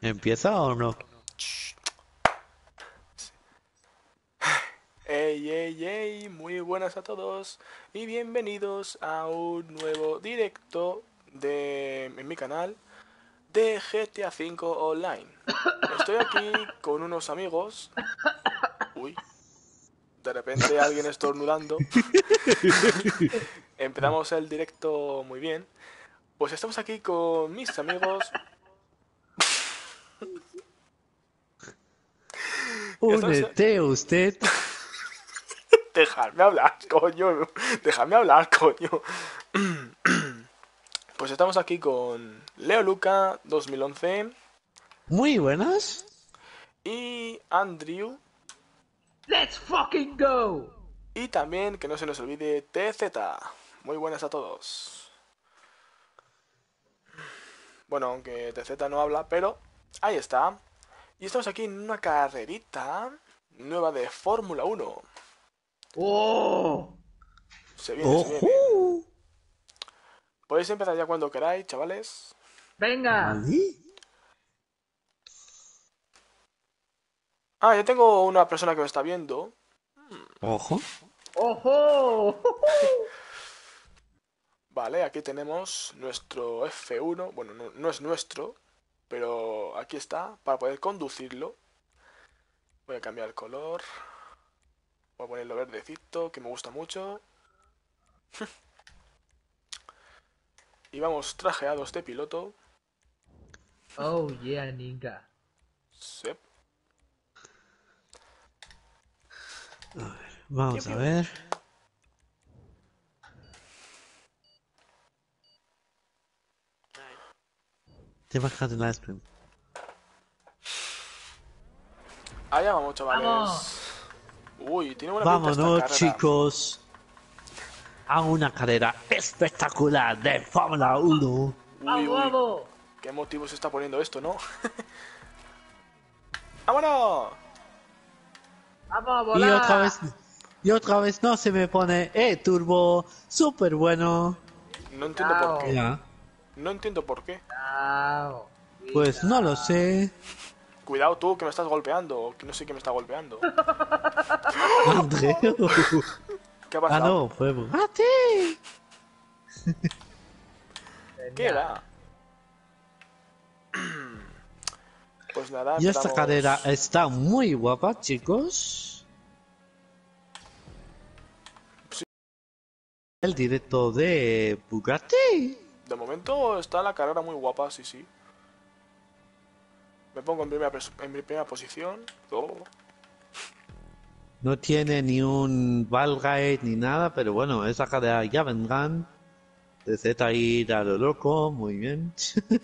¿Empieza o no? Ey, ey, ey, muy buenas a todos y bienvenidos a un nuevo directo en mi canal de GTA V Online. Estoy aquí con unos amigos. Uy, de repente alguien estornudando. Empezamos el directo muy bien. Pues estamos aquí con mis amigos. Estamos... Únete usted. Dejadme hablar, coño. Dejadme hablar, coño. Pues estamos aquí con Leo Luca 2011 Muy buenas. y Andrew. Let's fucking go! Y también, que no se nos olvide, TZ. Muy buenas a todos. Bueno, aunque TZ no habla, pero ahí está. Y estamos aquí en una carrerita nueva de Fórmula 1. ¡Oh! Se viene, se viene. ¡Ojo! Podéis empezar ya cuando queráis, chavales. ¡Venga! ¿Vale? Ah, ya tengo una persona que me está viendo. Ojo. ¡Ojo! Vale, aquí tenemos nuestro F1. Bueno, no es nuestro, pero aquí está, para poder conducirlo. Voy a cambiar el color. Voy a ponerlo verdecito, que me gusta mucho. Y vamos trajeados de piloto. Oh yeah, nigga. Sep. Vamos a ver. Te bajas el ice cream. Allá vamos, chavales. ¡Vamos! Uy, tiene buena pinta esta Vámonos, carrera. chicos. A una carrera espectacular de Fórmula 1. Uy, ¡Vamos, uy, vamos! qué motivo se está poniendo esto, ¿no? ¡Vámonos! ¡Vamos a Y volar! otra vez no se me pone turbo, súper bueno. No entiendo por qué. Ya, No entiendo por qué. Chao. pues no lo sé. Cuidado tú, que me estás golpeando. Que no sé quién me está golpeando. Andreu. ¿Qué ha Ah, pasado? no, fue Bugatti. ¿Qué era? Pues nada, Y esta empezamos. carrera está muy guapa, chicos. Sí. El directo de Bugatti. De momento está la carrera muy guapa, sí, sí. Me pongo en mi primera posición. Oh. No tiene ni un Valgate ni nada, pero bueno, esa carrera ya vendrán. De Z ir a lo loco, muy bien.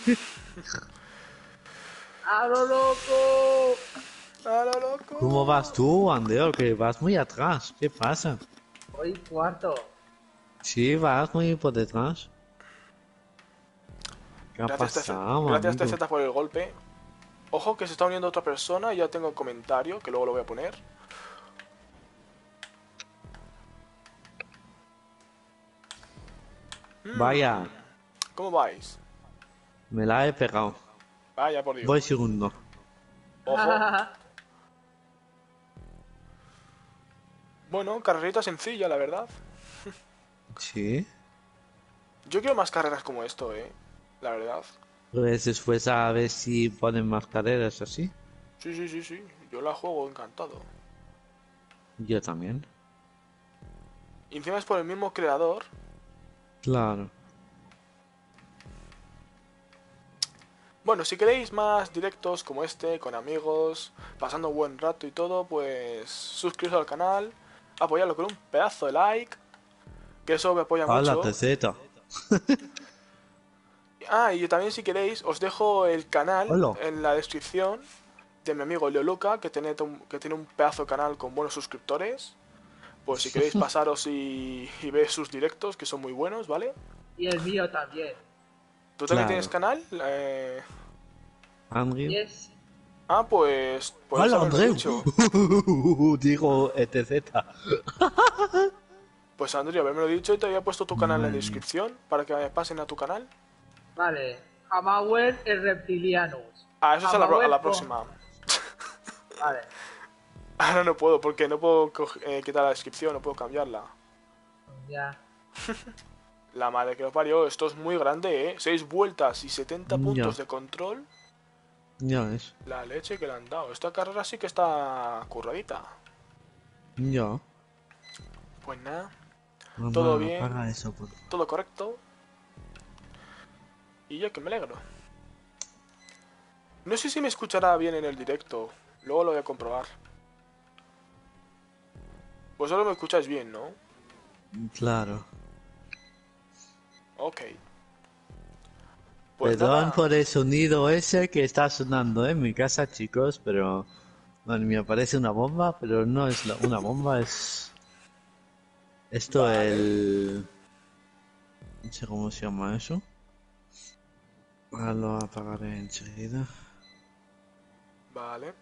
¡A lo loco! ¡A lo loco! ¿Cómo vas tú, Andeo? Que vas muy atrás. ¿Qué pasa? Hoy cuarto. Sí, vas muy por detrás. ¿Qué ha Gracias, pasado, gracias amigo? TZ por el golpe. Ojo que se está uniendo otra persona y ya tengo el comentario, que luego lo voy a poner. Vaya, ¿Cómo vais? me la he pegado. Vaya por Dios. Voy segundo. Ojo. Bueno, carrerita sencilla, la verdad. Sí. Yo quiero más carreras como esto, la verdad. Pues después a ver si ponen más carreras así. Sí, sí, sí, sí. Yo la juego encantado. Yo también. Y encima es por el mismo creador. Claro. Bueno, si queréis más directos como este, con amigos, pasando un buen rato y todo, pues suscribiros al canal, apoyarlo con un pedazo de like, que eso me apoya Hola, mucho. TZ. Ah, y también si queréis, os dejo el canal Hola. en la descripción de mi amigo Leo Luca, que tiene un pedazo de canal con buenos suscriptores. Pues si queréis pasaros y ver sus directos, que son muy buenos, ¿vale? Y el mío también. ¿Tú también Claro. tienes canal? Andrew. Yes. Ah, pues... podéis Hola, haberlo Andrew. dicho. Digo TZ. Pues Andrea, haberme dicho y te había puesto tu canal en la Madre mía. descripción para que pasen a tu canal. Vale. Hamauer el reptilianus. Ah, eso es a la Amahuelpo. próxima. Vale. Ahora no puedo, porque no puedo quitar la descripción, no puedo cambiarla. Ya. La madre que lo parió, esto es muy grande, ¿eh? 6 vueltas y 70 Ya, puntos de control. ya ves. La leche que le han dado. Esta carrera sí que está curradita. Ya. Pues nada, todo Mamá, bien, apaga eso, por favor. todo correcto. Y yo que me alegro. No sé si me escuchará bien en el directo. Luego lo voy a comprobar. Vosotros me escucháis bien, ¿no? Claro. Ok. Pues Perdón nada. por el sonido ese que está sonando en mi casa, chicos, pero... Madre mía, parece una bomba, pero no es una bomba, es... Esto Vale. el... No sé cómo se llama eso. Ahora lo apagaré enseguida. Vale.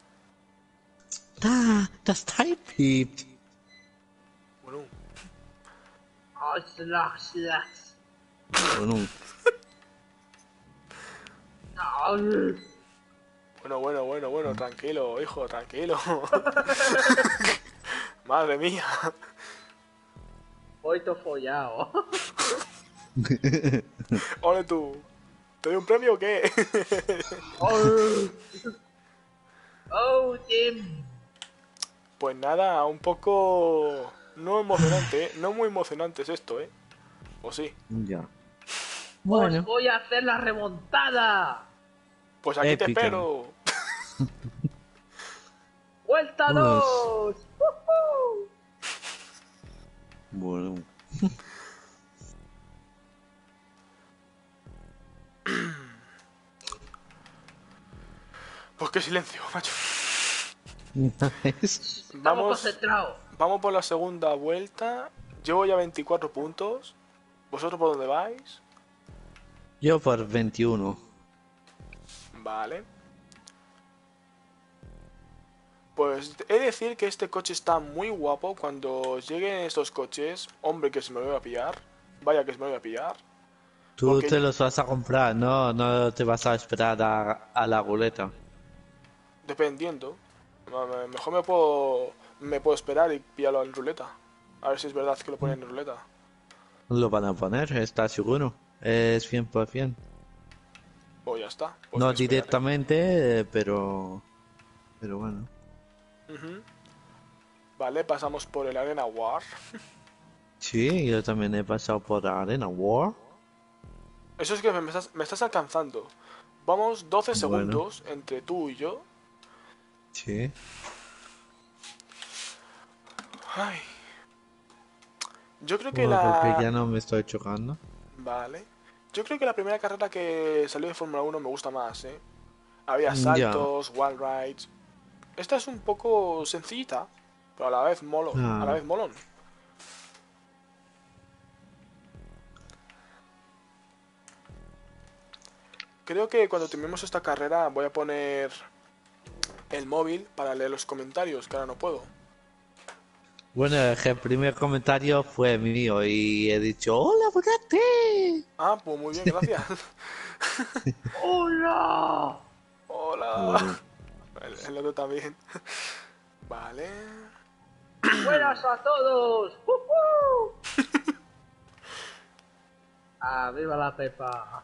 Ah, das Type-Piept. Bueno. Ostras. Bueno, Bueno. Tranquilo, hijo, tranquilo. Madre mía. Hoy te he follado. Ole tú. ¿Te doy un premio o qué? Oh, oh, Tim. Pues nada, un poco... No emocionante, ¿eh? No muy emocionante es esto, ¿eh? ¿O sí? ya. Os Bueno, voy a hacer la remontada. Pues aquí te épica. espero. ¡Vuelta Pues, 2! bueno. Pues qué silencio, macho. Nice. Estamos Vamos, concentrados. vamos por la segunda vuelta. Llevo ya 24 puntos. ¿Vosotros por dónde vais? Yo por 21. Vale. Pues he de decir que este coche está muy guapo. Cuando lleguen estos coches, hombre que se me lo voy a pillar. Vaya que se me lo voy a pillar. Tú Porque te los vas a comprar, no te vas a esperar a la ruleta. dependiendo, mejor me puedo esperar y pillarlo en ruleta. A ver si es verdad que lo ponen en ruleta. Lo van a poner, está seguro. Es 100%. Pues ya está, pues me No esperaré. directamente, pero bueno. Ujú. Vale, pasamos por el Arena War. Sí, yo también he pasado por Arena War. Eso es que me estás alcanzando. Vamos 12 Bueno, segundos entre tú y yo. sí. Ay, yo creo que Bueno, porque la... ya no me estoy chocando. Vale. Yo creo que la primera carrera que salió de Fórmula 1 me gusta más, ¿eh? Había Ya, saltos, wall rides. Esta es un poco sencillita, pero a la vez molón. A la claro. vez molón. Creo que cuando terminemos esta carrera voy a poner el móvil para leer los comentarios, que ahora no puedo. Bueno, es que el primer comentario fue mío y he dicho, ¡Hola, Bugatti! Ah, pues muy bien, gracias. ¡Hola! Hola. Bueno, El otro también. Vale. ¡Buenas a todos! ¡Uh! ¡Ah, viva la Pepa!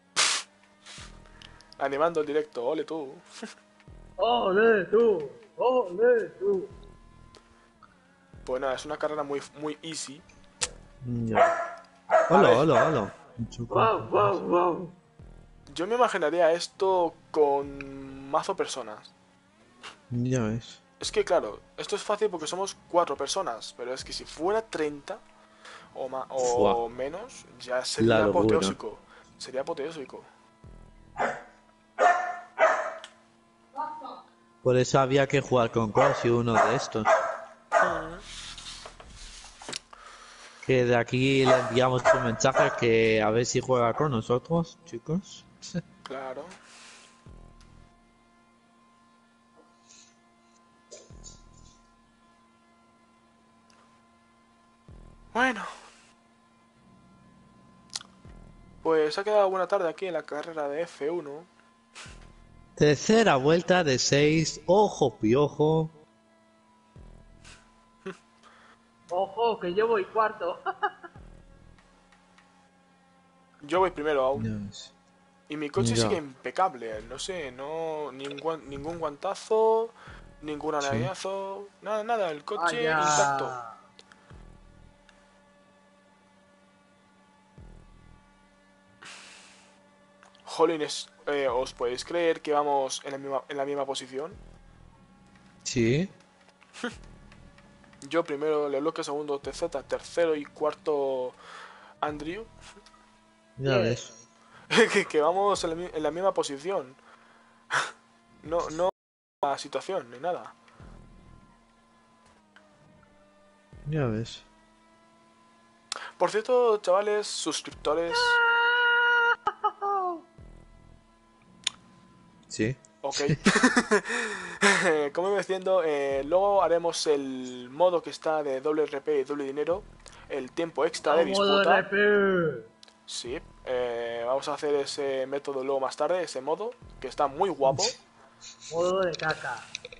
Animando el directo, ole tú. ¡Ole tú! ¡Ole tú! Pues nada, es una carrera muy, muy easy. ya. A Hola, ver, hola, hola. Me choco un ¡Wow, poco wow, eso. wow! yo me imaginaría esto con mazo personas. Ya ves. Es que claro, esto es fácil porque somos 4 personas, pero es que si fuera 30 Fua, o menos, ya la sería locura. apoteósico. Sería apoteósico. Por eso había que jugar con Cross y uno de estos. Que de aquí le enviamos un mensaje que a ver si juega con nosotros, chicos. Claro. Bueno, pues ha quedado buena tarde aquí en la carrera de F1. Tercera vuelta de 6. Ojo piojo. Ojo, que yo voy cuarto. Yo voy primero aún. Dios. Y mi coche Ya. sigue impecable. No sé, no ningún guantazo, ningún Sí. arañazo, nada, nada. El coche Vaya. intacto. Jolines, ¿os podéis creer que vamos en la misma posición? Sí. Yo primero Leloque, segundo TZ, tercero y cuarto Andrew. Ya Yes. ves. que vamos en la misma posición. No la situación ni nada. Ya ves. Por cierto, chavales, suscriptores. Sí. Ok. Como iba diciendo, luego haremos el modo que está de doble RP y doble dinero. El tiempo extra de Modo disputa. RP. Sí. Vamos a hacer ese método luego más tarde, ese modo, que está muy guapo. Modo de caca.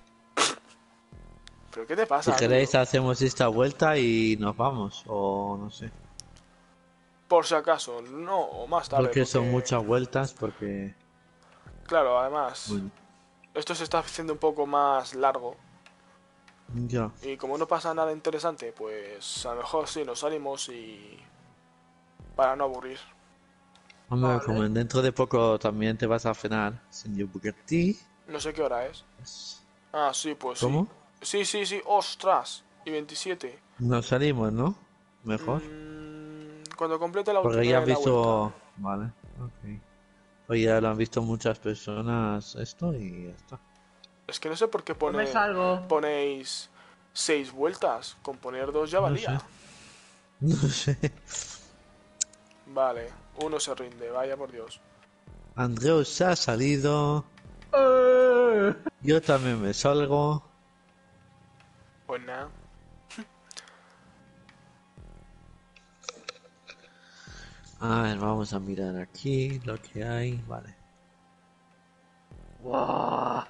¿Pero qué te Si pasa, Andrew? queréis hacemos esta vuelta y nos vamos. O no sé. Por si acaso, no, o más tarde. Porque son porque, muchas vueltas. Porque... Claro, además, Bueno. esto se está haciendo un poco más largo. Ya. Y como no pasa nada interesante, pues a lo mejor sí nos salimos y... para no aburrir. Hombre, Vale. como dentro de poco también te vas a cenar, señor Bugatti. No sé qué hora es. Ah, sí, pues sí. ¿Cómo? Sí, ostras. Y 27. Nos salimos, ¿no? Mejor. Cuando complete la Porque última ya has de la vuelta. visto... Vale, ok. Oye, ya lo han visto muchas personas esto y ya está. Es que no sé por qué No me salgo. ponéis 6 vueltas. Con poner 2 ya No valía. sé. No sé. Vale, uno se rinde, vaya por Dios. Andreu se ha salido. Yo también me salgo. Pues nada. A ver, vamos a mirar aquí lo que hay. Vale. Buah.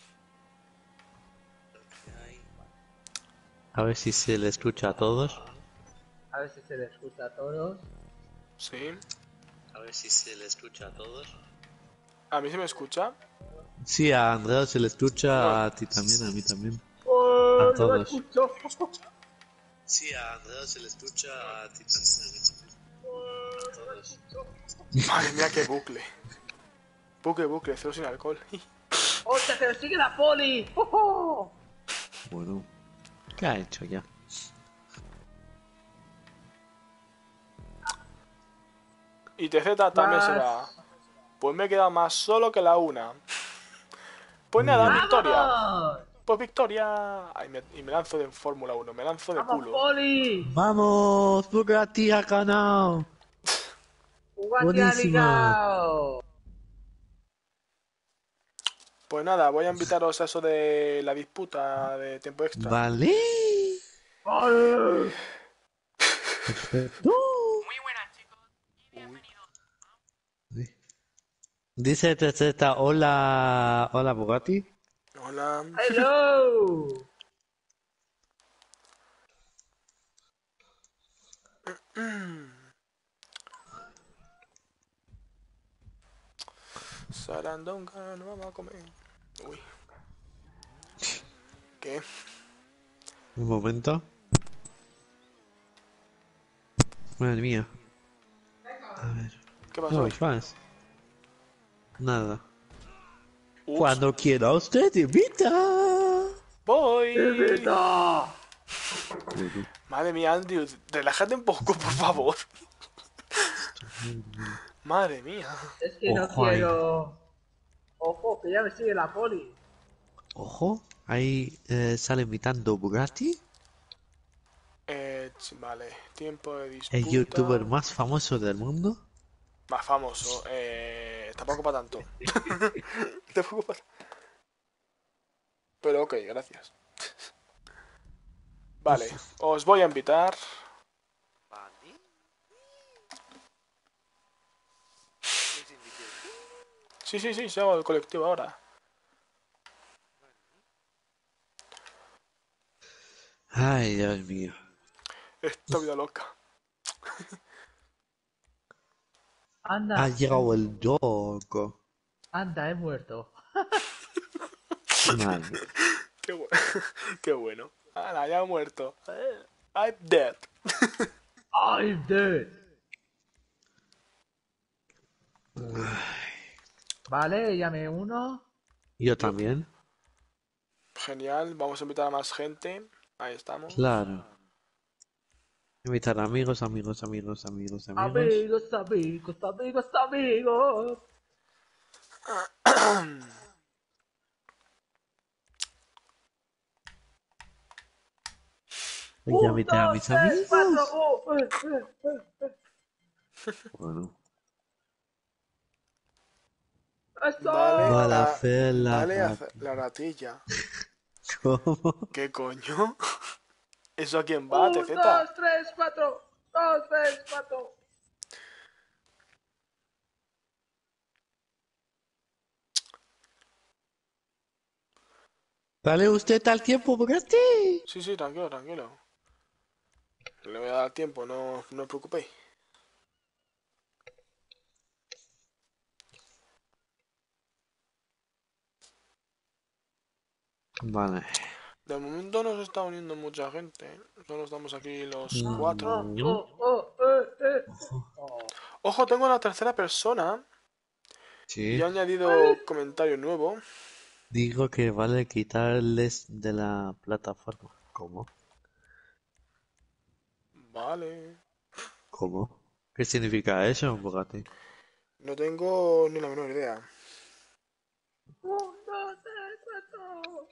A ver si se le escucha a todos. A ver si se les escucha a todos. Sí. A ver si se le escucha a todos. ¿A mí se me escucha? Sí, a Andreu se le escucha, No. a ti también, a mí también. ¡Oh, A no me todos. escucho! Sí, a Andreu se le escucha, a ti también, a mí también. A todos. Madre mía, qué bucle. Bucle, cero sin alcohol. ¡Hostia, que me sigue la poli! ¡Oh! Bueno, ¿qué ha hecho ya? Y TZ también se Más. va. Pues me he quedado más solo que la una. Pues nada, Ya. victoria. ¡Vamos! Pues victoria. Ay, y me lanzo de Fórmula 1, me lanzo de ¡Vamos, culo. poli! ¡Vamos! Bugatti ha ganado. ¡Bugatti ha Buenísima. ligado! Pues nada, voy a invitaros a eso de la disputa de tiempo extra. Vale. ¡Vale! Perfecto. Sí. Dice TZ, hola, hola Bugatti. Hola. ¡Hello! Sarandonga, no vamos a comer. Uy. ¿Qué? Un momento. Madre mía. A ver. ¿Qué No pasó? vais más. Nada. Ups. Cuando quiera usted invita. Voy. ¡Invita! Bueno. Madre mía, Andrew, relájate un poco, por favor. Madre mía. Es que no Ojo ahí. quiero... Ojo, que ya me sigue la poli. Ojo. Ahí sale invitando Bugatti. Vale, tiempo de disputa. El youtuber más famoso del mundo. Más famoso. Tampoco para tanto. Tampoco para... Pero ok, gracias. Vale, os voy a invitar. Sí, se hago el colectivo ahora. Ay, Dios mío. Esta vida loca. Ha Anda, llegado el loco. anda, he muerto. Vale. Qué bueno. Qué bueno. Ala, ya ha muerto. I'm dead. I'm dead. Vale, ya me uno. Yo también. Genial, vamos a invitar a más gente. Ahí estamos. Claro. Invitar amigos, amigos, amigos, amigos, amigos. Amigos, amigos, amigos, amigos. Voy a invitar a 1, 2, mis 3, 4. amigos. Bueno. ¡Eso! Vale, Vale, hacer la vale, rata. la ratilla. ¿Cómo? ¿Qué coño? ¿Eso a quién va, 1, TZ? 2, 3, 4. 2, 3, 4. ¿Vale usted al tiempo por ti? Sí, sí, tranquilo, tranquilo. Le voy a dar tiempo, no os preocupéis. Vale. De momento no se está uniendo mucha gente. Solo estamos aquí los Oh, 4. oh, oh, oh. Ojo, tengo la tercera persona y Sí. he añadido comentario nuevo. Digo que vale quitarles de la plataforma. ¿Cómo? Vale. ¿Cómo? ¿Qué significa eso, Bogati? No tengo ni la menor idea. 1, 2, 3, 4.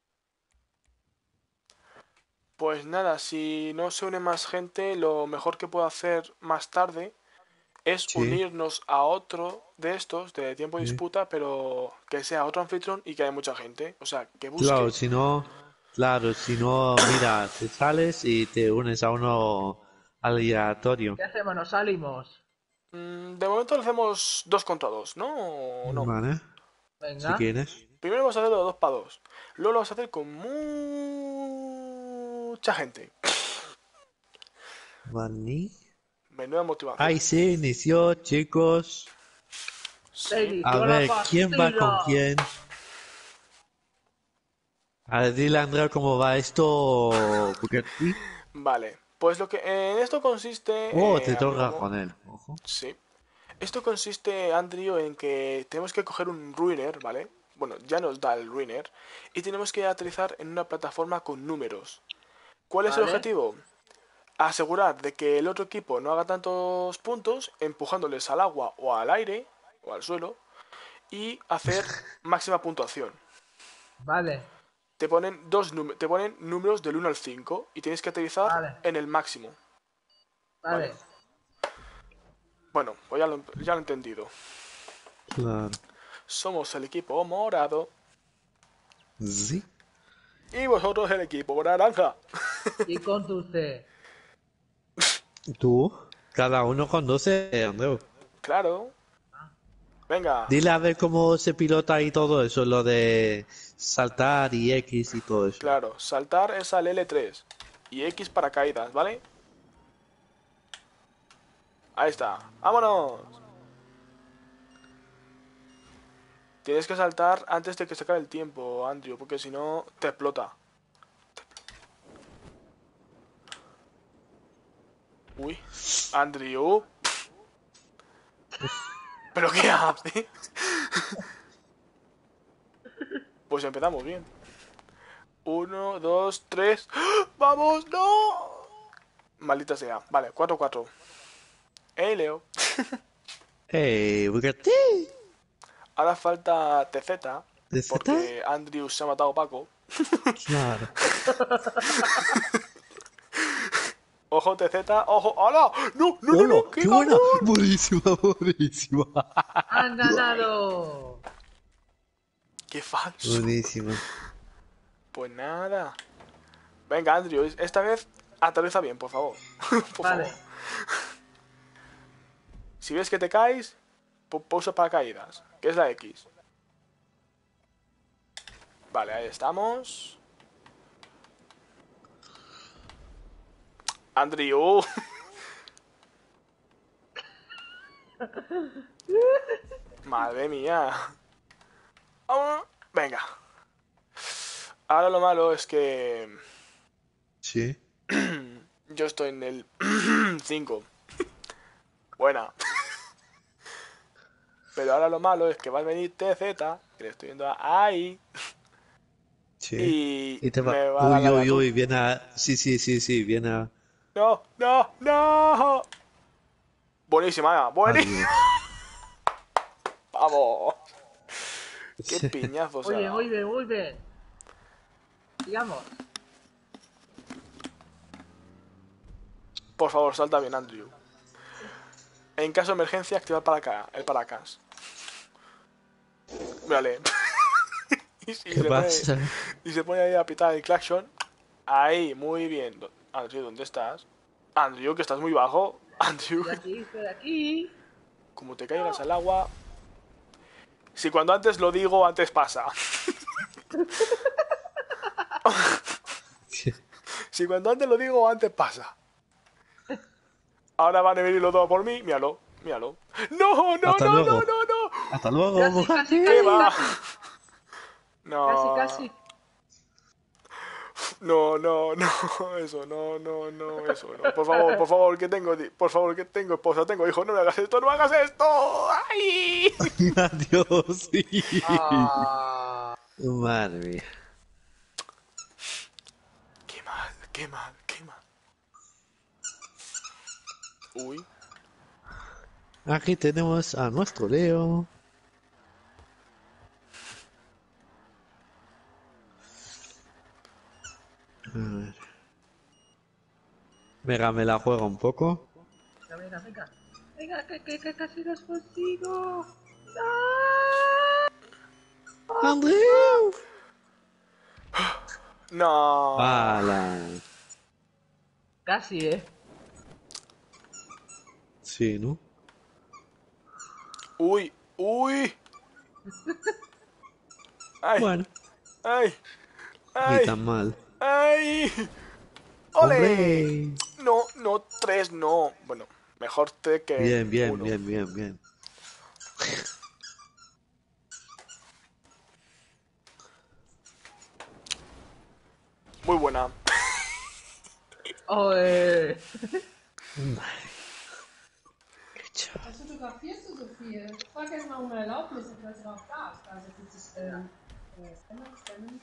Pues nada, si no se une más gente, lo mejor que puedo hacer más tarde es Sí, unirnos a otro de estos de tiempo de sí. disputa, pero que sea otro anfitrión y que haya mucha gente. O sea, que Claro, busque. si no, mira, te sales y te unes a uno aleatorio. ¿Qué hacemos? Nos salimos. De momento lo hacemos 2 contra 2, ¿no? ¿O no? Vale, si Venga. quieres. Primero vamos a hacerlo de 2 para 2. Luego lo vamos a hacer con mucha gente. Vale. Menuda motivación. Ahí se inició, chicos. Se Sí. A inició la ver, ¿quién va con partida. quién? A ver, dile a Andrea cómo va esto, Bugatti. Vale. Pues lo que en esto consiste, Oh, te toca amigo. con él. Ojo. Sí. Esto consiste, Andrew, en que tenemos que coger un ruiner, ¿vale? Bueno, ya nos da el ruiner. Y tenemos que aterrizar en una plataforma con números. ¿Cuál es el Vale. objetivo? Asegurar de que el otro equipo no haga tantos puntos empujándoles al agua o al aire o al suelo y hacer máxima puntuación. Vale. Te ponen números del 1 al 5 y tienes que aterrizar Vale. en el máximo. ¿Vale? Vale. Bueno, pues ya lo he entendido. Claro. Somos el equipo morado Sí. y vosotros el equipo naranja. Y con tu C. Tú, cada uno con 12, Andreu. Claro. Venga. Dile a ver cómo se pilota y todo eso, lo de saltar y X y todo eso. Claro, saltar es al L3 y X para caídas, ¿vale? Ahí está. ¡Vámonos! Tienes que saltar antes de que se acabe el tiempo, Andrew, porque si no te explota. Uy, Andrew. ¿Pero qué hace? Pues empezamos bien. 1, 2, 3. ¡Vamos! ¡No! Maldita sea. Vale, 4-4. ¡Hey, Leo! ¡Hey, Bugatti! Ahora falta TZ, ¿TZ? porque Andrew se ha matado a Paco. Claro. Ojo, TZ, ojo. ¡Hala! ¡No, no, no, ¡Hola! no! ¡Qué ¡Qué buena! cabrón! Buenísima, buenísima. ¡Han ganado! ¡Qué falso! Buenísima. Pues nada. Venga, Andrew, esta vez aterriza bien, por favor. Por Vale. favor. Si ves que te caes, pulsa paracaídas, que es la X. Vale, ahí estamos. Andrew. Madre mía. Venga. Ahora lo malo es que Sí. yo estoy en el 5. Buena. Pero ahora lo malo es que va a venir TZ, que le estoy viendo ahí, Sí. y Y te va. me va a dar Uy, la uy, batuta. uy, viene a. Sí, sí, sí, sí, viene a. No, no, no. Buenísima, buenísima. Adiós. Vamos. Qué piñazo se ha Muy bien, muy dado. bien, muy bien. Sigamos. Por favor, salta bien, Andrew. En caso de emergencia, activa el paracas. Vale. y ¿Qué pasa? se pone ahí a pitar el claxon. Ahí, muy bien. Andrew, ¿dónde estás? Andrew, que estás muy bajo. Andrew, Estoy aquí. como te caigas al agua. Si cuando antes lo digo, antes pasa. Si cuando antes lo digo, antes pasa. Ahora van a venir los dos por mí. Míralo, míralo. No, no, Hasta no, no, luego. no, no. Hasta luego. Casi, casi, ¿Qué casi, va? casi. No. Casi. No, no, no, eso, no, no, no, eso, no. Por favor, que tengo, por favor, que tengo esposa, tengo hijos, no me hagas esto, no me hagas esto. ¡Ay! Adiós. Sí. Ah. Madre mía. Qué mal, qué mal, qué mal. Uy. Aquí tenemos a nuestro Leo. A ver. Venga, me la juega un poco. Venga, venga. Venga, que casi los consigo. ¡Andrew! No. ¡Hala! Casi, Sí, ¿no? Uy, uy. Ay, Bueno, ay, ni ay, tan mal. ay. ¡Ole! ¡Hombre! No, no, 3 no. Bueno, mejor 3 que Bien, bien, 1. bien, bien, bien. Muy buena. Oe. Was fotografierst du so viel? Frag erst mal um Erlaubnis, ob das überhaupt darf. Also dieses Stemmen.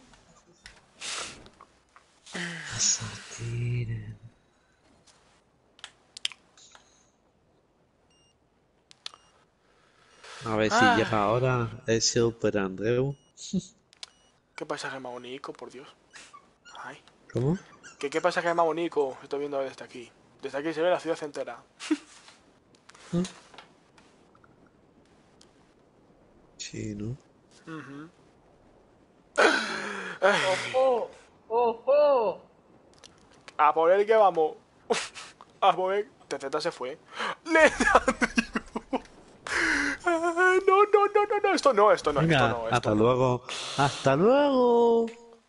A ver si llega ahora el Super Andreu. ¿Qué paisaje más bonito, por Dios? Ay. ¿Cómo? ¿Qué paisaje más bonito? Estoy viendo desde aquí. Desde aquí se ve la ciudad entera. Sí, ¿no? Ujú. ¡Ojo! ¡Ojo! A por él que vamos. A por él. TZ se fue. ¡Le No, no, no, no, no. Esto no, esto no, Venga, esto no. Esto hasta no. luego. ¡Hasta luego!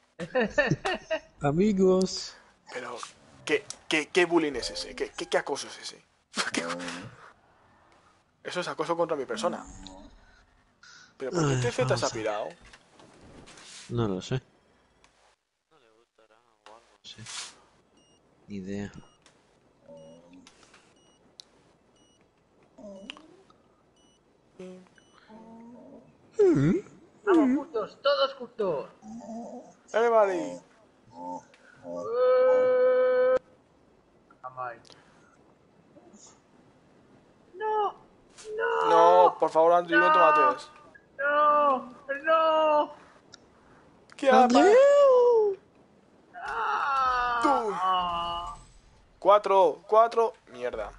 Amigos. Pero, ¿qué bullying es ese? ¿Qué acoso es ese? Eso es acoso contra mi persona. ¿Pero por qué Ay, TZ se ha vamos a ver. pirado? No lo sé. No le gustará o algo así. Ni idea. Vamos juntos, todos juntos. Everybody. Vamos ahí. No, No, por favor, Andrew, no te mates. no, no. ¿Qué ha pasado? ¡Andreu! Tú. 4. Mierda.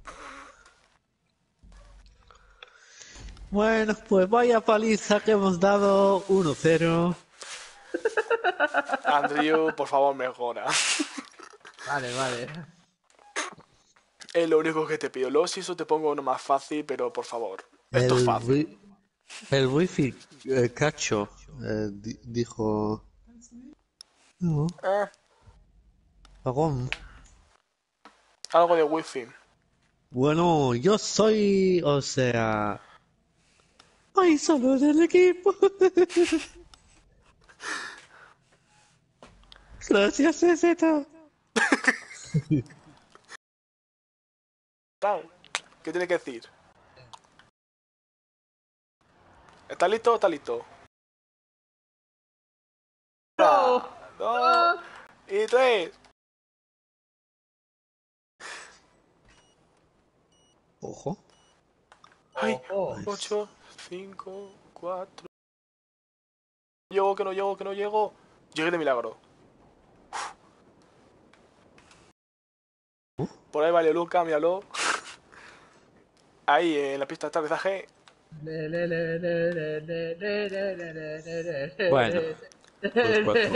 Bueno, pues vaya paliza que hemos dado 1-0. Andrew, por favor, mejora. Vale. Es lo único que te pido. Luego si eso te pongo uno más fácil, pero por favor. Esto es fácil. El wifi cacho dijo... No, Ah, pagón. Algo de wifi. Bueno, yo soy, o sea, ay, solo del equipo. Gracias, Z. ¿Qué tiene que decir? ¿Estás listo o estás listo? ¡No! 2 y 3. Ojo. Ay, Ojo. 8, 5, 4. Llego, que no llego, que no llego. Llegué de milagro. Por ahí vale Luca, míralo. Ahí, en la pista de aterrizaje. Bueno, los cuatro.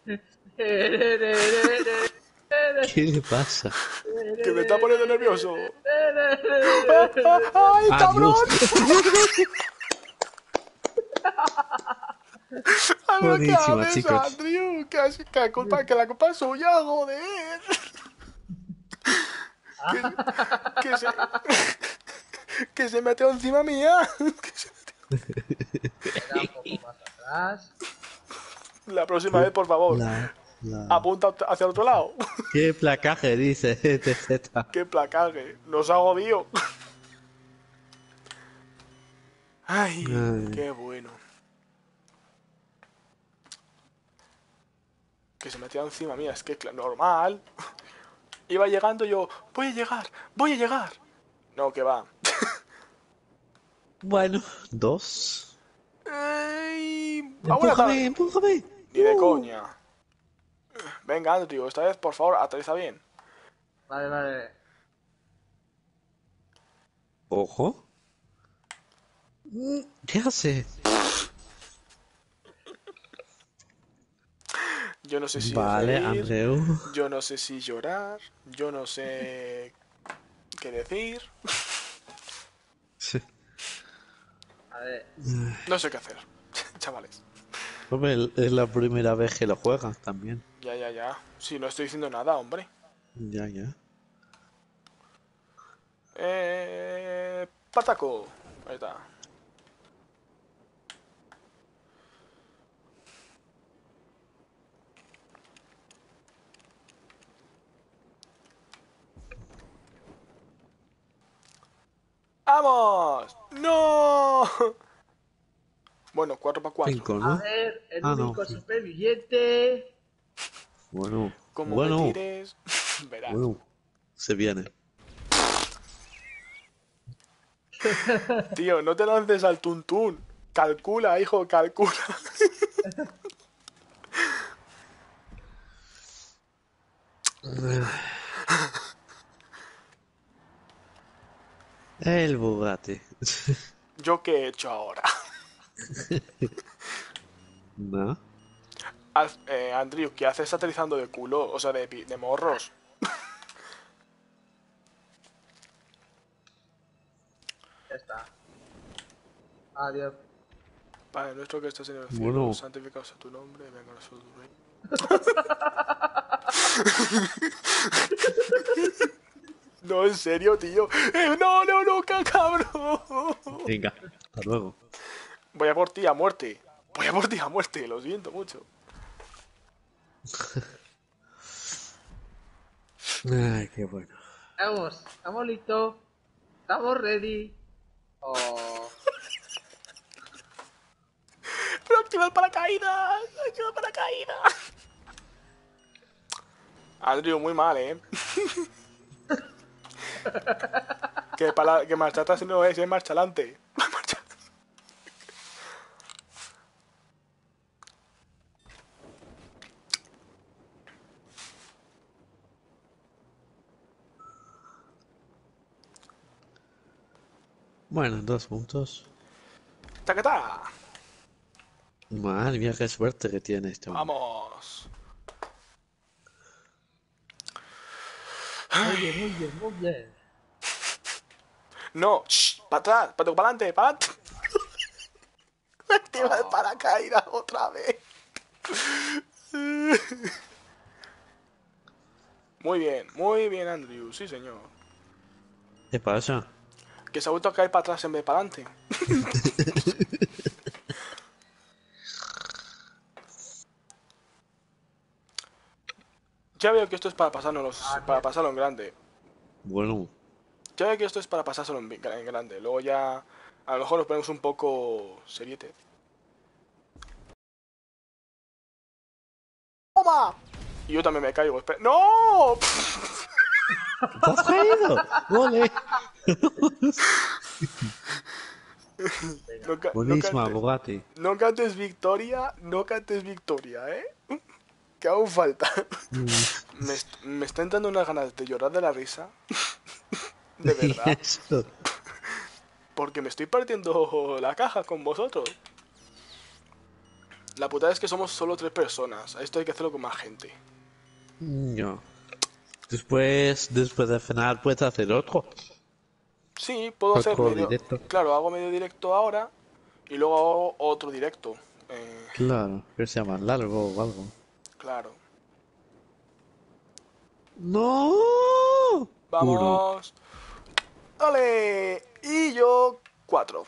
¿Qué le pasa? Que me está poniendo nervioso. ¡Ay, cabrón! Adiós. Ay, pero ¿qué Buenísima, haces, chicos. Andrew? Que la culpa es suya, joder. Que se... que se metió encima mía. Era un poco más atrás. La próxima vez, por favor, La... apunta hacia el otro lado. ¿Qué placaje dice TZ? ¡Qué placaje! Nos ha jodido. Ay, Ay. qué bueno. Que se metía encima mía, es que normal. Iba llegando yo, voy a llegar. No, que va. Bueno, 2. Ay, Empújame, empújame. Ni de coña. Venga, Andrew, esta vez, por favor, aterriza bien. Vale. Ojo. ¿Qué hace? Yo no sé si Vale, reír, Andreu. yo no sé si llorar, yo no sé qué decir, Sí. A ver. no sé qué hacer, chavales. Hombre, es la primera vez que lo juegas también. Ya. Sí, no estoy diciendo nada, hombre. Ya. Pataco. Ahí está. ¡Vamos! ¡No! Bueno, 4 para 4. 5, A ¿no? ver, el Ah, único no. superviviente. Bueno. Como Bueno. me tires, verás. Bueno. Se viene. Tío, no te lances al tuntún. Calcula, hijo, calcula. El Bugatti. ¿Yo qué he hecho ahora? ¿No? Andrew, ¿qué haces aterrizando de culo? O sea, de morros. Ya está. Adiós. Padre nuestro que estás en el cielo, Bueno. santificado sea tu nombre, venga a nosotros tu reino. No, en serio, tío. No, cabrón. Venga. Hasta luego. Voy a por ti a muerte. Lo siento mucho. Ay, qué bueno. Estamos listos. Estamos ready. Oh. Pero activa el paracaídas. Andrew, muy mal, que marcha atrás no es marcha adelante. Bueno, 2 puntos. ¡Tacatá! Madre mía, qué suerte que tiene este hombre. Vamos. Muy bien. No, para atrás, para adelante. Activa el paracaídas otra vez. muy bien, Andrew, sí señor. ¿Qué pasa? Que se ha vuelto a caer para atrás en vez de para adelante. Ya veo que esto es para para pasarlo en grande. Bueno, Ya veo que esto es para pasárselo en grande. Luego ya a lo mejor nos ponemos un poco seriete. ¡Toma! Y yo también me caigo. ¡No! ¿te has caído? ¡Ole! Buenísima, Bugatti. No cantes victoria, ¿eh? Que aún falta. Me está entrando unas ganas de llorar de la risa. De verdad. Eso. Porque me estoy partiendo la caja con vosotros. La putada es que somos solo 3 personas. Esto hay que hacerlo con más gente. No. Después de cenar puedes hacer otro. Sí, puedo hacer Otro medio... directo. Claro, hago medio directo ahora y luego hago otro directo. Claro, que se llama largo o algo. Claro. ¡No! Uno. Vamos. ¡Dale! Y yo 4.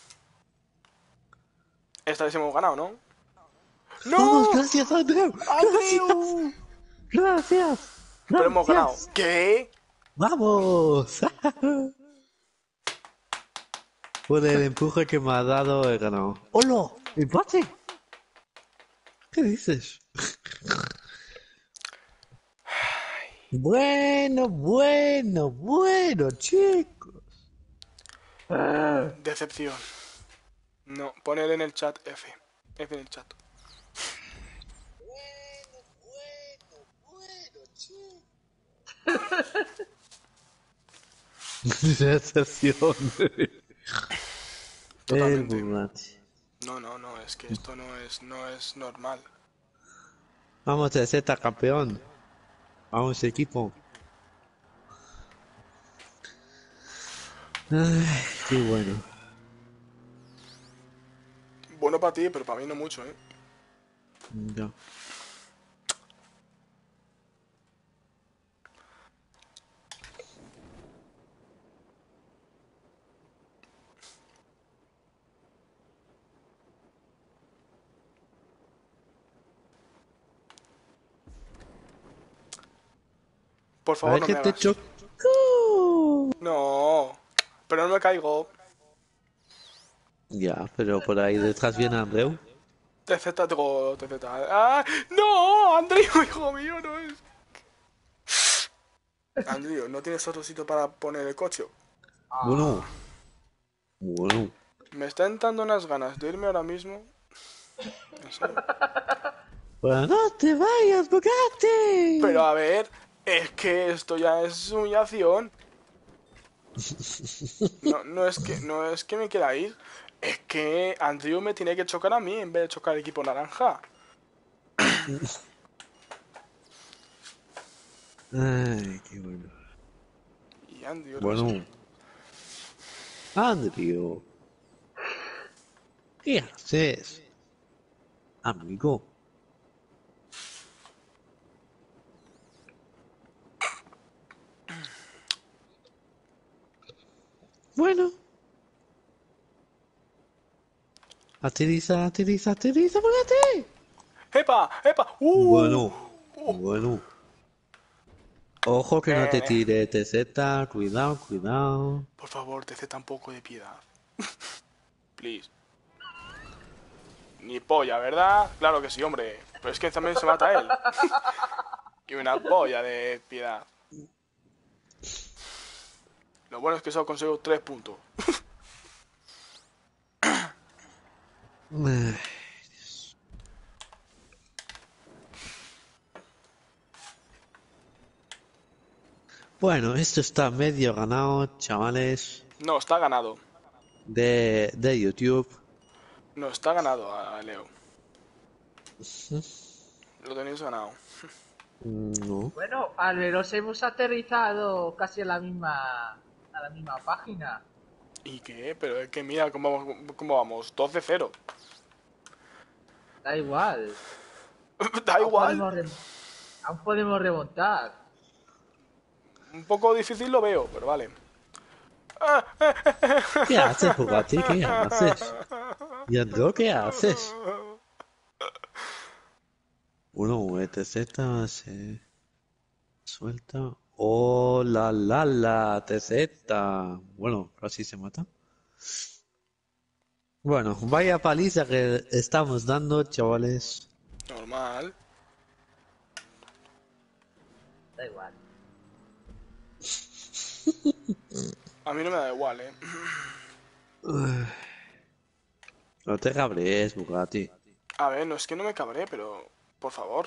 Esta vez hemos ganado, ¿no? ¡No! ¡Vamos, gracias, Andrew! ¡Andrew! ¡Gracias! Pero hemos ganado. ¿Qué? ¡Vamos! Por el empuje que me ha dado he ganado. ¡Hola! ¡Empate! ¿Qué dices? Bueno, chicos. Decepción. No, poner en el chat F. F en el chat. Decepción. Totalmente. El Bugatti. No, es que esto no es normal. Vamos, Z campeón. Vamos, equipo. Ay, qué bueno. Bueno para ti, pero para mí no mucho, ¿eh? Ya. Por A favor, ver no que me te hagas. chocó. No, pero no me caigo. Ya, pero por ahí detrás viene Andreu. TZ, tengo TZ. ¡Ah! ¡No! Andrew, hijo mío, no es. Andrew, ¿no tienes otro sitio para poner el coche? Bueno. Me está entrando unas ganas de irme ahora mismo. En serio. Bueno, no te vayas, Bugatti. Pero a ver, es que esto ya es humillación. No es que me quiera ir. Es que Andrew me tiene que chocar a mí en vez de chocar al equipo naranja. Ay, qué bueno. Y Andrew, Bueno. Andrew. ¿Qué haces? Amigo. Bueno. Aterriza, Bugatti. ¡Epa! ¡Epa! Bueno. Ojo que no te tire TZ, cuidado. Por favor, te un poco de piedad. Please. Ni polla, ¿verdad? Claro que sí, hombre. Pero es que también se mata él. Y una polla de piedad. Lo bueno es que solo consigo 3 puntos. Ay, bueno, esto está medio ganado, chavales, No, está ganado. de YouTube. No, está ganado a Leo. Lo tenéis ganado. No. Bueno, al menos hemos aterrizado casi a la misma página. ¿Y qué? Pero es que mira cómo vamos. 12-0. Da igual. Da igual. Aún podemos remontar. Un poco difícil lo veo, pero vale. ¿Qué haces, Bugatti? ¿Qué haces? Yandro, ¿qué haces? Uno, TZ se suelta. ¡Oh, la, TZ! Bueno, casi se mata. Bueno, vaya paliza que estamos dando, chavales. Normal. Da igual. A mí no me da igual, No te cabrees, Bugatti. A ver, no es que no me cabré, pero... Por favor.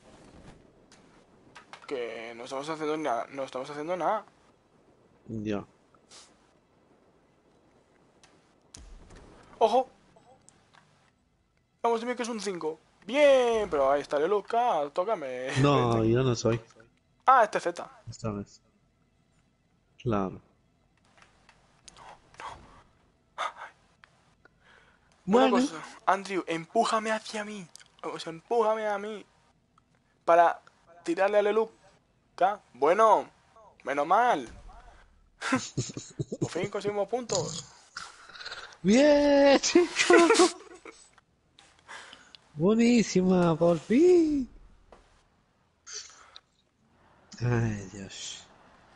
Que no estamos haciendo nada. No estamos haciendo nada. Ya. ¡Ojo! Vamos, dime que es un 5. Bien, pero ahí está Leluca, tócame. No, yo no soy. Ah, este Z. Esta vez. Claro. Una Bueno. cosa, Andrew, empújame hacia mí. O sea, empújame a mí. Para tirarle a Leluca. Bueno, menos mal. Por fin conseguimos puntos. Bien, chicos. Buenísima, por fin. Ay, Dios.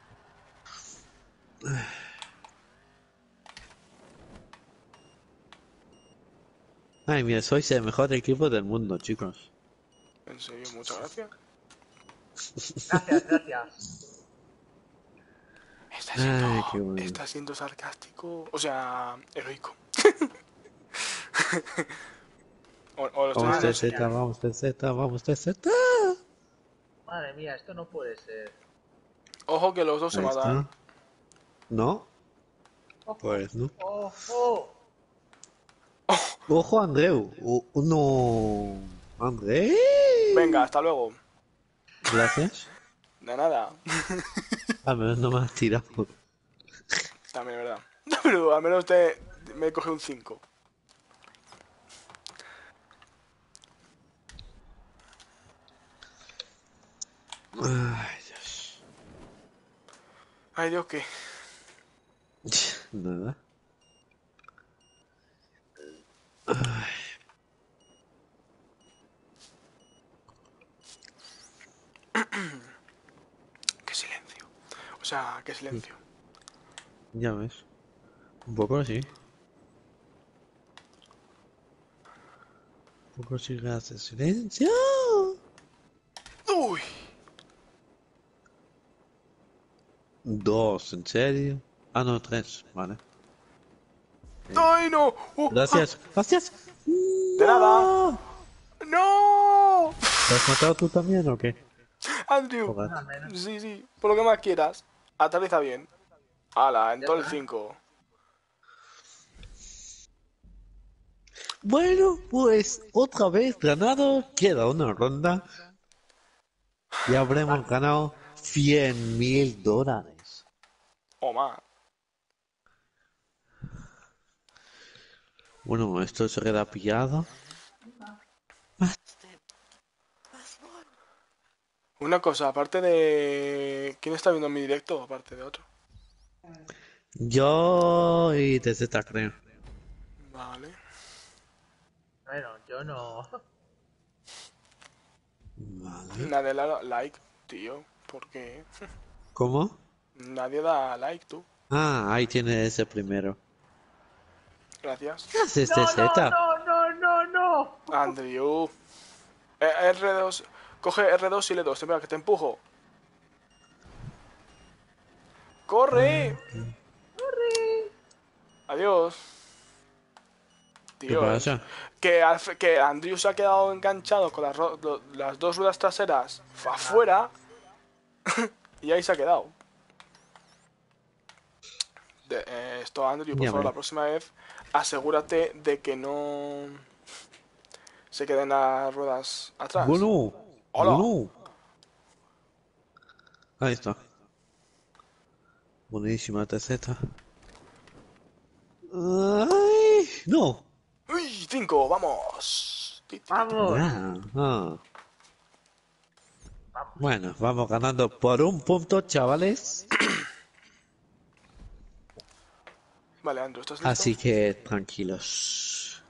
Ay, mira, sois el mejor equipo del mundo, chicos. En serio, muchas gracias. Gracias. Ay, qué bueno. Está siendo sarcástico. O sea, heroico. o lo estoy Vamos diciendo TZ, vamos TZ, vamos TZ. Madre mía, esto no puede ser. Ojo que los dos se Ahí matan. está. ¿No? Pues no. ¡Ojo! Ojo, Andreu. No. André. Venga, hasta luego. Gracias. De nada. Al menos no me has tirado. También es verdad. Pero al menos me coge un 5. Ay, Dios. Ay, Dios, ¿qué? Nada. Qué silencio. O sea, qué silencio. Ya ves. Un poco así. Un poco así que hace silencio. Uy. 2, ¿en serio? Ah, no, 3, vale. ¡Ay, no! Gracias. Gracias. De nada. ¡No! ¿Te has matado tú también o qué? Andrew. Joder. Al menos. Sí. Por lo que más quieras. Aterriza bien. Ala, en Ya todo el está. 5. Bueno, pues otra vez ganado. Queda una ronda. Y habremos ganado $100,000. O más. Bueno, esto se queda pillado. Una cosa, aparte de... ¿Quién está viendo mi directo? Aparte de otro. Yo y TZ creo. Vale. Bueno, yo no. Vale. Nadie le da like, tío. ¿Por qué? ¿Cómo? Nadie da like, tú. Ah, ahí tiene ese primero. Gracias. ¿Qué haces, No, TZ? no. Andrew. R2. Coge R2 y L2. Espera, que te empujo. ¡Corre! Adiós. ¿Qué Tío, pasa? que Andrew se ha quedado enganchado con las dos ruedas traseras afuera y ahí se ha quedado. Esto, Andrew, por Ya favor, veo. la próxima vez asegúrate de que no se queden las ruedas atrás. Bueno. Hola. Bueno. Ahí está. Buenísima TZ. ¡Ay! ¡No! ¡Uy! 5, vamos. Vamos. Ah, ah. Bueno, vamos ganando por un punto, chavales. Vale, Andrew, ¿estás listo? Así que tranquilos.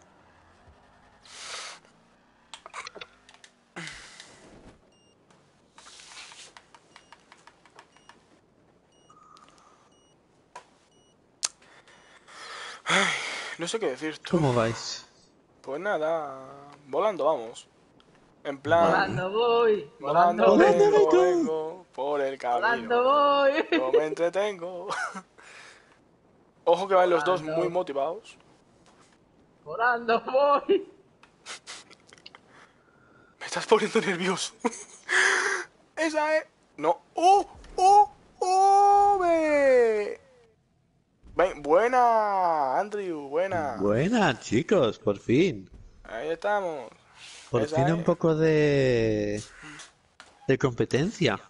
No sé qué decir tú. ¿Cómo vais? Pues nada, volando vamos. En plan, Volando voy, volando volando Volando vengo, vengo. vengo por el volando camino. voy. Yo me entretengo. Ojo que van los dos Volando. muy motivados. Volando voy. Me estás poniendo nervioso. Esa es... No. ¡Oh! ¡Oh! ¡Oh! Buena, Andrew, buena. Buena, chicos, por fin. Ahí estamos. Por Esa fin es. un poco de competencia.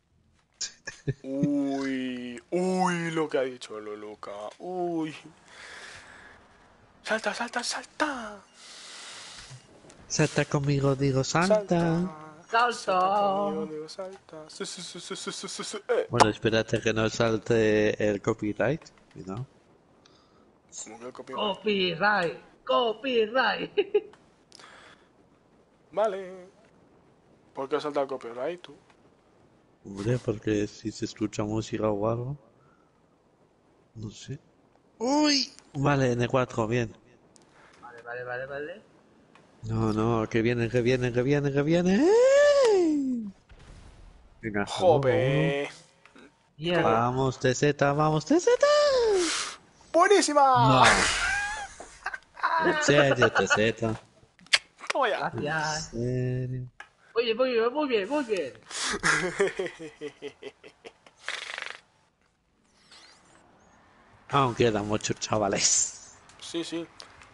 Uy, uy, lo que ha dicho Loluca. Uy. Salta, salta, salta. Salta conmigo, digo salta. Salta. Salta. Salta conmigo, digo, salta. Su. Bueno, espérate que no salte el copyright. Cuidado. Como que el copyright. Copyright. Copyright. Vale. ¿Por qué salta el copyright tú? Hombre, porque si se escucha música o algo. No sé. ¡Uy! Vale, N4, bien. Vale. No, que viene, que viene, que viene, que viene. ¡Ey! Venga, hasta luego. ¡Jope! Mierda. Vamos, TZ, vamos, TZ. ¡Buenísima! No. En serio, TZ. Toma ya. Gracias. En serio. Oye, muy bien. Aún quedan muchos chavales. Sí.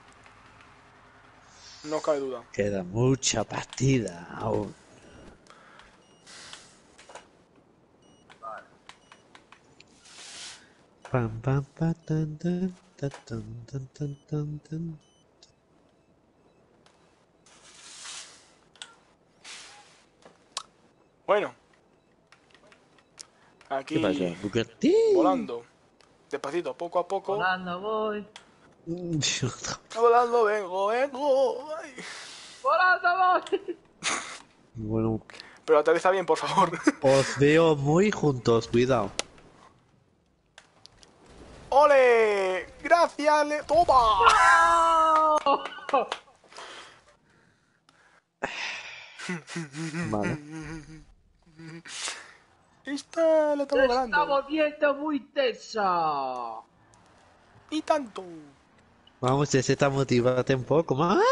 No cabe duda. Queda mucha partida aún. Pam, pam, pa, tan, tan, tan, tan, tan, tan, tan. Bueno. ¿Qué Aquí. pasa? Bugatti. Volando. Despacito, poco a poco. Volando voy. Volando vengo. Ay. Volando voy. Bueno, Pero aterriza bien, por favor. os veo muy juntos, cuidado. ¡Ole! ¡Gracias! ¡Toma! Vale. Esta la estamos ganando. Estamos viendo muy tensa. Y tanto. Vamos, TZ, motívate un poco más.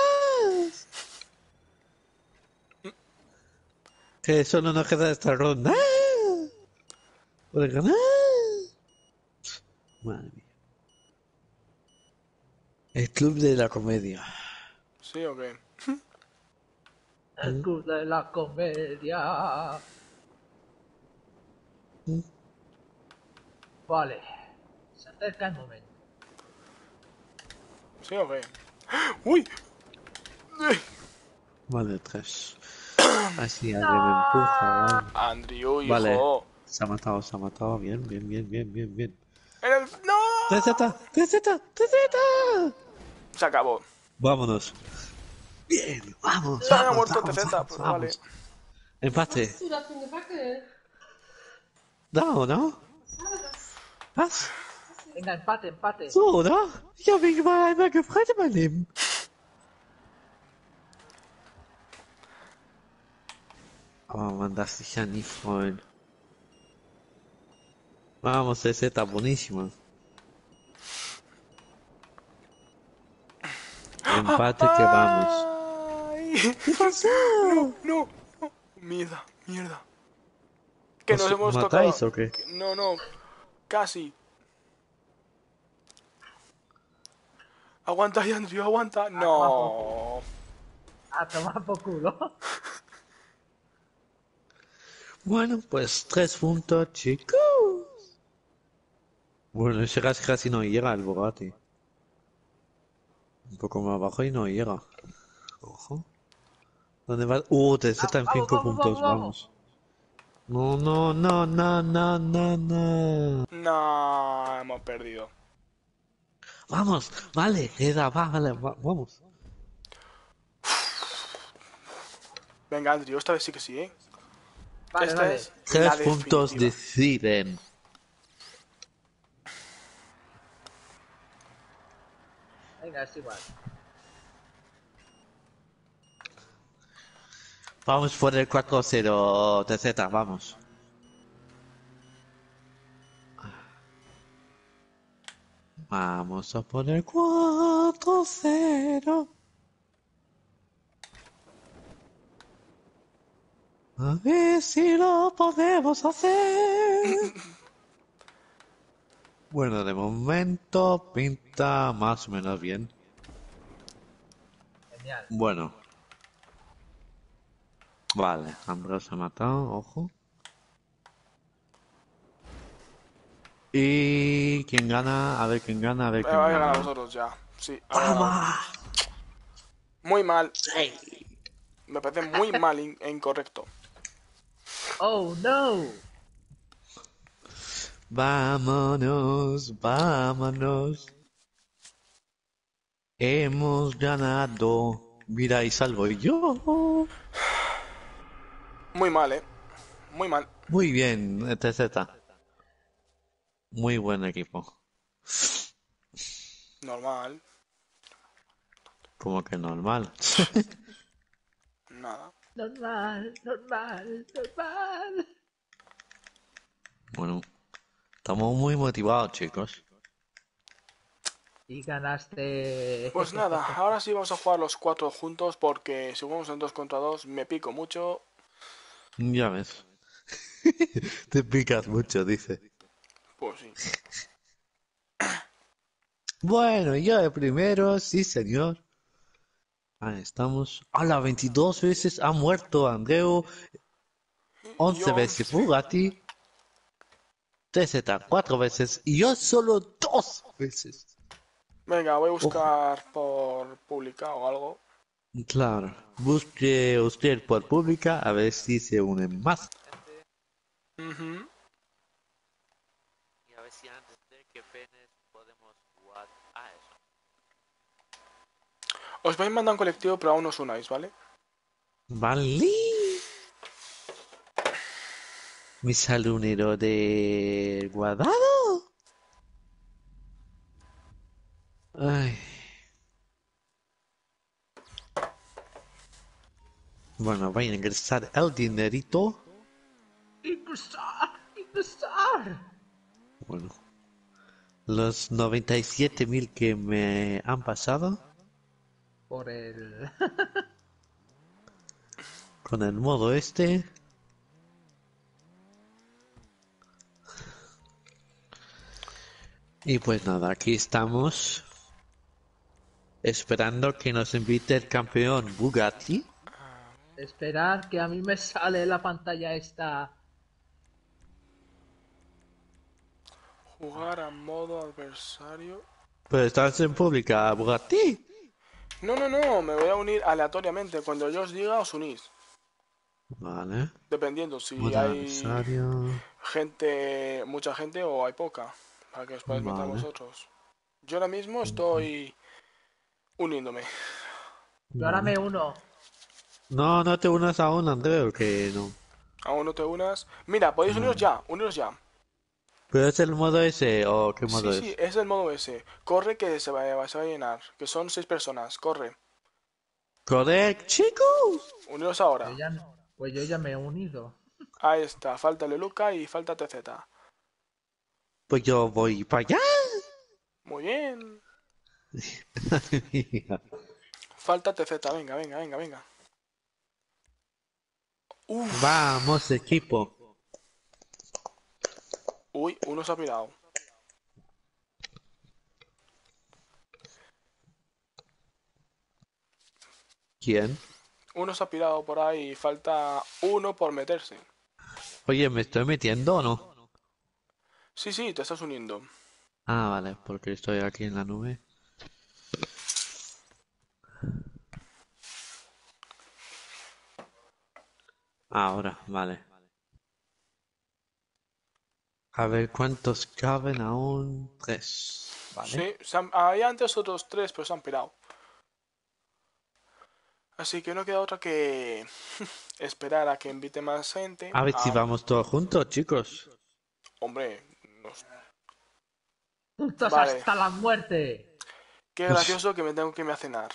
Que solo nos queda esta ronda. Por ganar. Madre mía. El club de la comedia. ¿Sí o qué? El club de la comedia. Vale. Se acerca el momento. ¿Sí o qué? ¡Uy! Vale, 3. Así, alguien me empuja. Vale. Andrew, hijo. Vale. Se ha matado. Bien. En el... ¡No! TZ. Se acabó. Vámonos. Bien, vamos. Se había muerto TZ, pues vale. Empate. Hast du dat in de bakken? No, ¿no? Was? Venga, empate. So, oder? Ich habe mich mal einmal gefreut in meinem Leben. Aber man darf sich ja nie freuen. Vamos, TZ, buenísimo. Empate que vamos. Ay. ¿Qué pasó? No. Mierda. Que nos hemos matáis tocado. o qué? No. Casi. Aguanta, Andrew, aguanta. No. A tomar por culo. Bueno, pues 3 puntos, chicos. Bueno, ese casi no llega el Bugatti. Un poco más abajo y no llega. Ojo. ¿Dónde va? TZ en 5 puntos, vamos. No, no, no, no, no, no, no. No, hemos perdido. Vamos, vale, vale, vamos. Venga, Andrew, esta vez sí que sí, ¿eh? Vale, Esta vale. es la 3 puntos definitiva. deciden. Venga, es igual. Vamos por el 4-0, TZ, vamos. Vamos a poner 4-0. A ver si lo podemos hacer. Bueno, de momento pinta más o menos bien. Genial. Bueno. Vale, Andrés se ha matado, ojo. Y quién gana, a ver quién gana, a ver quién Habéis ganado gana. vosotros ya. Sí, habéis ganado. ¡Vamos! Muy mal. Sí. Me parece muy mal e incorrecto. Oh, no. Vámonos, vámonos. Hemos ganado. Mira, y salvo yo. Muy mal, ¿eh? Muy mal. Muy bien, TZ. Muy buen equipo. Normal. Como que normal. Nada. Normal, normal, normal. Bueno, estamos muy motivados, chicos. Y ganaste. Pues nada, ahora sí vamos a jugar los 4 juntos porque si jugamos en 2 contra 2 me pico mucho. Ya ves. Te picas mucho, dice. Pues sí. Bueno, yo de primero, sí, señor. Ahí estamos. ¡Hala! 22 veces ha muerto Andreu. Y 11 yo... veces Bugatti. TZ 4 veces. Y yo solo 2 veces. Venga, voy a Ojo. buscar por pública o algo. Claro. Busque usted por pública a ver si se unen más. Ujú. Y a ver si antes de que penes podemos jugar a eso. Os vais a mandar un colectivo, pero aún no os unáis, ¿vale? Vale. Mi salunero de guardado. Ay. Bueno, voy a ingresar el dinerito. ¡Ingresar! ¡Ingresar! Bueno, los 97.000 que me han pasado Por el. con el modo este. Y pues nada, aquí estamos esperando que nos invite el campeón Bugatti. Esperar que a mí me sale la pantalla esta. Jugar a modo adversario. Pero estás en pública, Bugatti. No, no, no, me voy a unir aleatoriamente. Cuando yo os diga, os unís. Vale. Dependiendo si Modo hay adversario. gente, mucha gente o hay poca. Para que os podáis meter Vale. vosotros. Yo ahora mismo estoy uniéndome. Yo ahora Vale. me uno. No, no te unas aún, Andreu, que no. Aún no te unas. Mira, podéis uniros Vale. ya, uniros ya. ¿Pero es el modo ese o qué Sí, modo sí, es? es el modo ese. Corre que se va a llenar. Que son 6 personas. Corre. Correcto, chicos. Uniros ahora. Pues yo ya me he unido. Ahí está. Falta Leluca y falta TZ. Pues yo voy para allá. Muy bien. Falta TZ. Venga, venga, venga, venga. Uf. Vamos, equipo. Uy, uno se ha pirado. ¿Quién? Uno se ha pirado por ahí y falta uno por meterse. Oye, ¿me estoy metiendo o no? Sí, sí, te estás uniendo. Ah, vale, porque estoy aquí en la nube. Ahora, vale. A ver cuántos caben aún. 3. Vale. Sí, había antes otros 3, pero se han pirado. Así que no queda otra que esperar a que invite más gente. A ver si vamos todos juntos, chicos. Hombre, Juntos Vale. hasta la muerte. qué gracioso que me tengo que irme a cenar.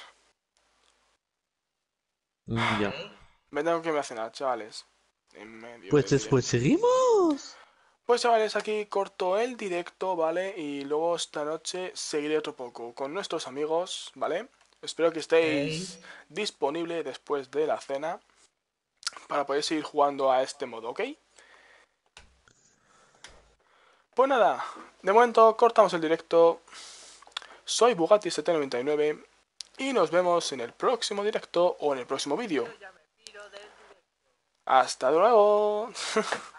Ya. Me tengo que irme a cenar, chavales. En medio Pues del después seguimos. Pues chavales, aquí corto el directo, ¿vale? Y luego esta noche seguiré otro poco con nuestros amigos, ¿vale? Espero que estéis disponibles después de la cena para poder seguir jugando a este modo, ¿ok? Pues nada, de momento cortamos el directo. Soy Bugatti799 y nos vemos en el próximo directo o en el próximo vídeo. Hasta luego.